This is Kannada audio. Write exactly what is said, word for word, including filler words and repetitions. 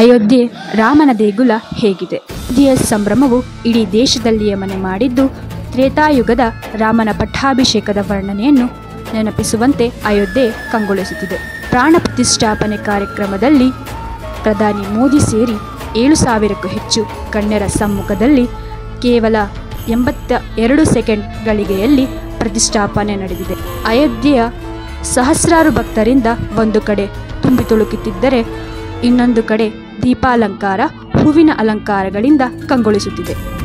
ಅಯೋಧ್ಯೆ ರಾಮನ ದೇಗುಲ ಹೇಗಿದೆ? ಅಯೋಧ್ಯೆಯ ಸಂಭ್ರಮವು ಇಡೀ ದೇಶದಲ್ಲಿಯೇ ಮನೆ ಮಾಡಿದ್ದು, ತ್ರೇತಾಯುಗದ ರಾಮನ ಪಟ್ಟಾಭಿಷೇಕದ ವರ್ಣನೆಯನ್ನು ನೆನಪಿಸುವಂತೆ ಅಯೋಧ್ಯೆ ಕಂಗೊಳಿಸುತ್ತಿದೆ. ಪ್ರಾಣ ಪ್ರತಿಷ್ಠಾಪನೆ ಕಾರ್ಯಕ್ರಮದಲ್ಲಿ ಪ್ರಧಾನಿ ಮೋದಿ ಸೇರಿ ಏಳು ಸಾವಿರಕ್ಕೂ ಹೆಚ್ಚು ಗಣ್ಯರ ಸಮ್ಮುಖದಲ್ಲಿ ಕೇವಲ ಎಂಬತ್ತ ಎರಡು ಸೆಕೆಂಡ್ ಗಳಿಗೆಯಲ್ಲಿ ಪ್ರತಿಷ್ಠಾಪನೆ ನಡೆದಿದೆ. ಅಯೋಧ್ಯೆಯ ಸಹಸ್ರಾರು ಭಕ್ತರಿಂದ ಒಂದು ಕಡೆ ತುಂಬಿ ತುಳುಕುತ್ತಿದ್ದರೆ, ಇನ್ನೊಂದು ಕಡೆ ದೀಪಾಲಂಕಾರ, ಹೂವಿನ ಅಲಂಕಾರಗಳಿಂದ ಕಂಗೊಳಿಸುತ್ತಿದೆ.